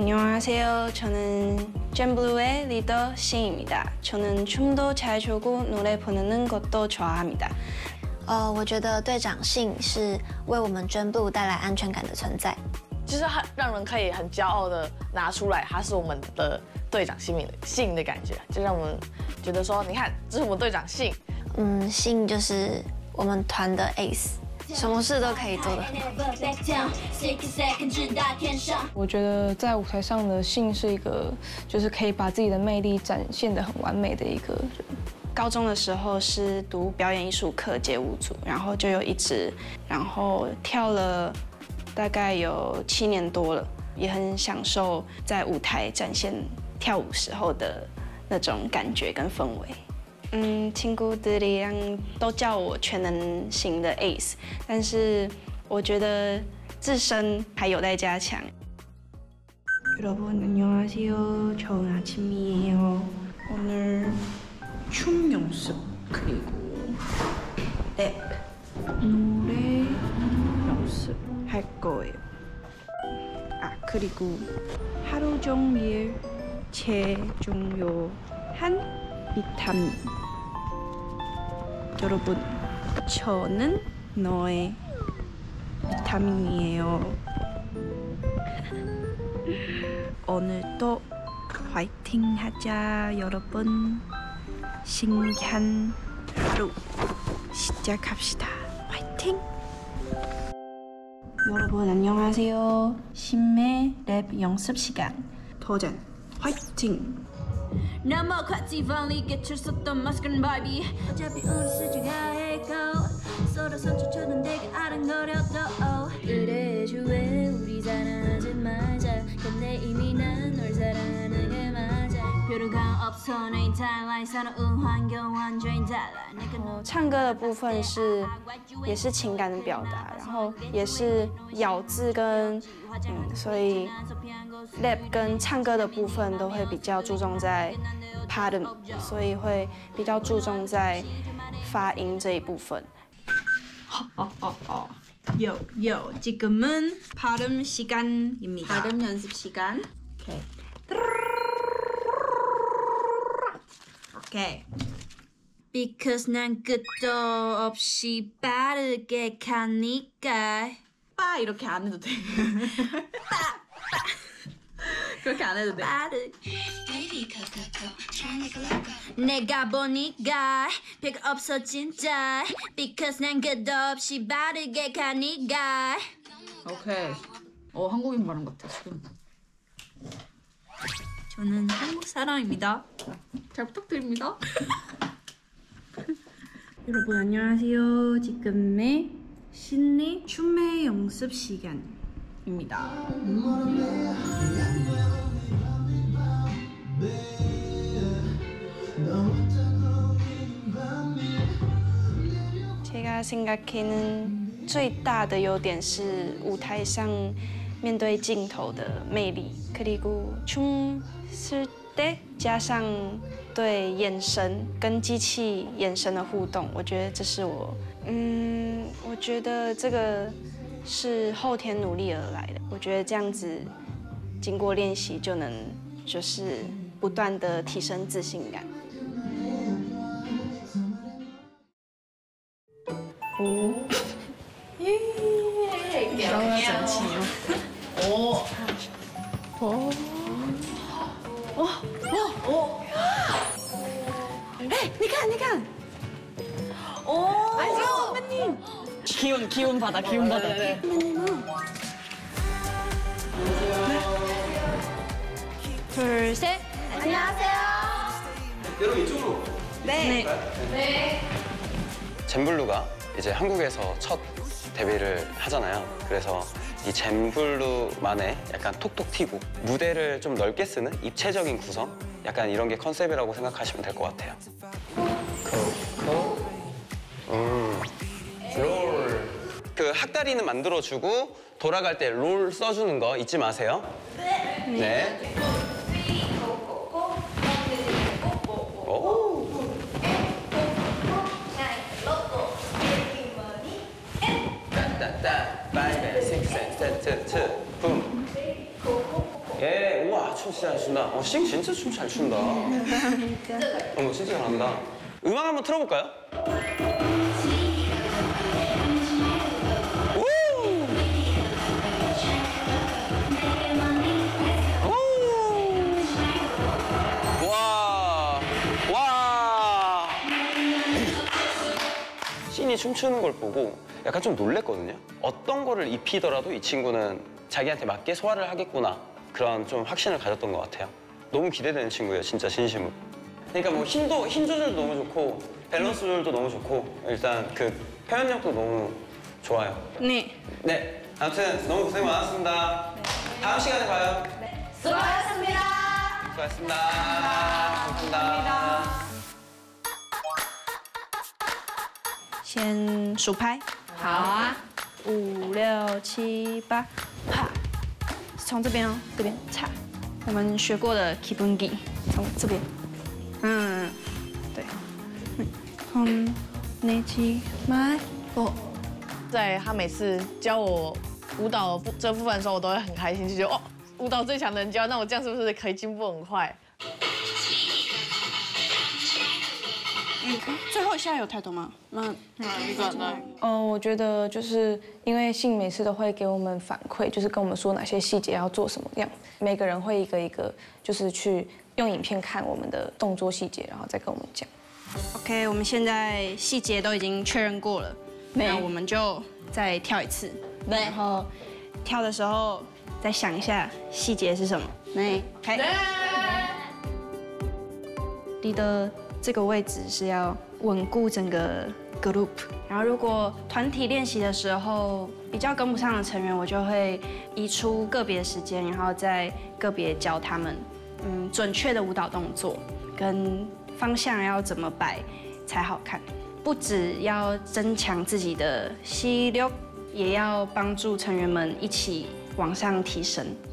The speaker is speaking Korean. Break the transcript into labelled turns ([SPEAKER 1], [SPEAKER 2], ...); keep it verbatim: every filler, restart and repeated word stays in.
[SPEAKER 1] 안녕하세요. 저는 젠블루의 리더 신입니다. 저는 춤도 잘 추고 노래 부르는 것도 좋아합니다.
[SPEAKER 2] 呃，我觉得队长信是为我们真 blue 带来安全感的存在，
[SPEAKER 3] 就是他让人可以很骄傲的拿出来，他是我们的队长信的信的感觉，就让我们觉得说，你看，这是我们队长信。
[SPEAKER 2] 嗯，信就是我们团的 ace， 什么事都可以做的。
[SPEAKER 4] 我觉得在舞台上的信是一个，就是可以把自己的魅力展现得很完美的一个人。
[SPEAKER 1] 高中的时候是读表演艺术课街舞组，然后就有一直，然后跳了大概有七年多了，也很享受在舞台展现跳舞时候的那种感觉跟氛围。嗯，친구들이랑都叫我全能型的 ace， 但是我觉得自身还有待加强。여러분안녕하세요， 좋은아침이에요오늘 춤 연습 그리고 랩 노래 연습 할 거예요. 아 그리고 하루 종일 재중요한 비타민. 여러분 저는 너의 비타민이에요. 오늘도 화이팅 하자 여러분. 신기한 하루 시작합시다. 화이팅! 여러분 안녕하세요. 신매 랩 연습 시간. 도전 화이팅!
[SPEAKER 5] 넘어갔지 finally 개출섰던 마스크는 바비 어차피 우리 수중가 해고 서로 상처처럼 되게 아랑거려도 그래 주에 우리 사랑하지 말자 근데 이미 난 널 사랑하는 게 맞아 표류가 없어 내 타임라인 새로운 환경 완전히 달라
[SPEAKER 1] 唱歌的部分是也是情感的表达，然后也是咬字跟嗯，所以 rap 跟唱歌的部分都会比较注重在 pardon， 所以会比较注重在发音这一部分。
[SPEAKER 6] 요, 요, 지금은 발음 시간입니다.
[SPEAKER 1] 발음 연습 시간.
[SPEAKER 6] 오케이. 오케이.
[SPEAKER 5] Because 난 끝도 없이 빠르게 가니까
[SPEAKER 6] 빠 이렇게 안 해도 돼. 빠, 빠. 그렇게 안 해도 돼.
[SPEAKER 5] 빠르 내가 보니까 백 없어 진짜 Because 난 끝도 없이 빠르게 가니까
[SPEAKER 6] 오케이. 어 한국인 발음 같아 지금.
[SPEAKER 5] 저는 한국 사람입니다.
[SPEAKER 6] 잘 부탁드립니다.
[SPEAKER 1] 여러분 안녕하세요. 지금의 신내 춤의 연습 시간입니다. 제가 생각하는 最大的优点是舞台上面对镜头的魅力，그리고 춤출 때加上对眼神跟机器眼神的互动，我觉得这是我，嗯，我觉得这个是后天努力而来的。我觉得这样子经过练习就能就是不断的提升自信感。哦，耶，刚刚整齐吗？哦，哦。 哇哇哦！哎，你看，你看！哦，哎呦，선배님！
[SPEAKER 3] 기운 기운 받아 기운 받아.
[SPEAKER 5] 둘, 셋. 안녕하세요.
[SPEAKER 7] 여러분 이쪽으로.
[SPEAKER 1] 네.
[SPEAKER 5] 네.
[SPEAKER 7] 젠블루가 이제 한국에서 첫 데뷔를 하잖아요. 그래서 이 젠블루만의 약간 톡톡 튀고 무대를 좀 넓게 쓰는 입체적인 구성? 약간 이런 게 컨셉이라고 생각하시면 될 것 같아요. 코코 음. 롤. 그 학다리는 만들어주고 돌아갈 때 롤 써주는 거 잊지 마세요. 네. 네. 오. 따따따 파이브 식스 세트 투 붐. 예. 춤 진짜 잘 춘다. 어, 싱 진짜 춤 잘 춘다. 어머, 진짜 잘한다. 음악 한번 틀어볼까요? 오! 와, 와. 씬이 춤추는 걸 보고 약간 좀 놀랬거든요. 어떤 거를 입히더라도 이 친구는 자기한테 맞게 소화를 하겠구나. 그런 좀 확신을 가졌던 것 같아요. 너무 기대되는 친구예요, 진짜 진심으로. 그러니까 뭐 힘도, 힘 조절도 너무 좋고 밸런스 조절도 너무 좋고 일단 그 표현력도 너무 좋아요.
[SPEAKER 1] 네.
[SPEAKER 7] 네, 아무튼 너무 고생 많았습니다. 다음 시간에 봐요.
[SPEAKER 5] 네. 수고하셨습니다.
[SPEAKER 7] 수고하셨습니다. 감사합니다.
[SPEAKER 1] 先数拍。好啊。五六七八，啪。从这边哦，这边叉。我们学过的 기분기，从这边。嗯，对。嗯，네七八五。
[SPEAKER 3] 在他每次教我舞蹈这部分的时候，我都会很开心，就觉得哦，舞蹈最强的人教，那我这样是不是可以进步很快？
[SPEAKER 1] 最后一下有太多吗？那
[SPEAKER 3] 一个呢？
[SPEAKER 4] 嗯，我觉得就是因为信每次都会给我们反馈，就是跟我们说哪些细节要做什么样，每个人会一个一个就是去用影片看我们的动作细节，然后再跟我们讲。
[SPEAKER 1] OK， 我们现在细节都已经确认过了，那我们就再跳一次。对。然后跳的时候再想一下细节是什么。对。OK。你的这个位置是要稳固整个 group， 然后如果团体练习的时候比较跟不上的成员，我就会移出个别时间，然后再个别教他们，嗯，准确的舞蹈动作跟方向要怎么摆才好看。不只要增强自己的吸溜，也要帮助成员们一起往上提升。